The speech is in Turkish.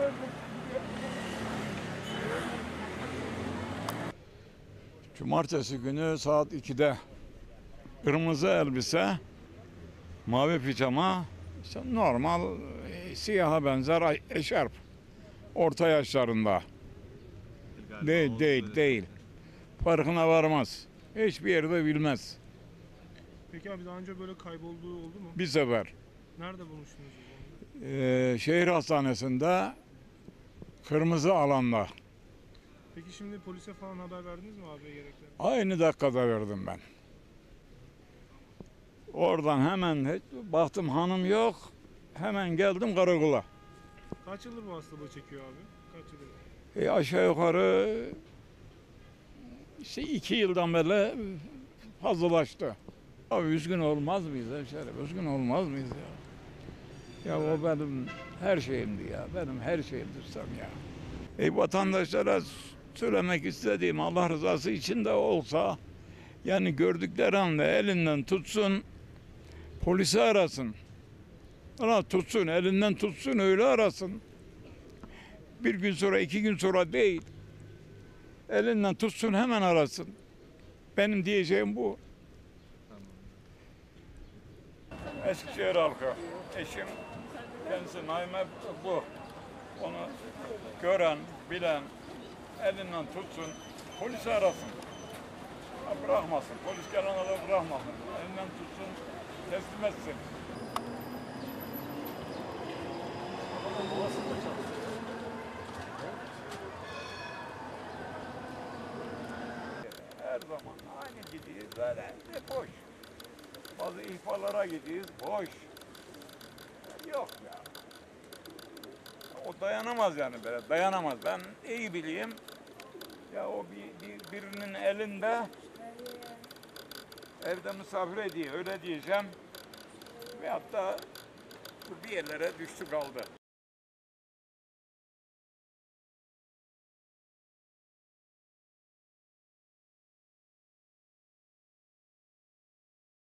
Cumartesi günü saat 2'de kırmızı elbise, mavi pijama, işte normal siyaha benzer eşarp. Orta yaşlarında. Değil. Farkına varmaz. Hiçbir yerde bilmez. Peki abi daha önce böyle kaybolduğu oldu mu? Bir sefer Nerede bulmuştunuz o zaman? şehir hastanesinde kırmızı alanda. Peki şimdi polise falan haber verdiniz mi abiye gerekli? Aynı dakikada verdim ben. Oradan hemen baktım hanım yok. Hemen geldim karakola. Kaç yıldır bu hastalığı çekiyor abi? Kaç yıldır? Aşağı yukarı işte 2 yıldan beri fazlalaştı. Abi üzgün olmaz mıyız hemşerim? Üzgün olmaz mıyız ya? Ya o benim her şeyimdi ya. Benim her şeyimdir sen ya. Vatandaşlara söylemek istediğim Allah rızası için de olsa yani gördükleri anda elinden tutsun, polisi arasın. Ama tutsun, elinden tutsun öyle arasın. Bir gün sonra, 2 gün sonra değil. Elinden tutsun hemen arasın. Benim diyeceğim bu. Eskişehir halkı. Eşim kendisi Naime bu. Onu gören, bilen elinden tutsun, polisi arasın. Bırakmasın. Polis gelene kadar bırakmasın. Elinden tutsun, teslim etsin. Her zaman aynı gidiyoruz, böyle boş. Bazı ihbarlara gidiyoruz, boş. Yok ya. O dayanamaz yani böyle, dayanamaz. Ben iyi bileyim. Ya o birinin elinde evde misafir ediyor, öyle diyeceğim. Veyahut da bir yerlere düştü kaldı.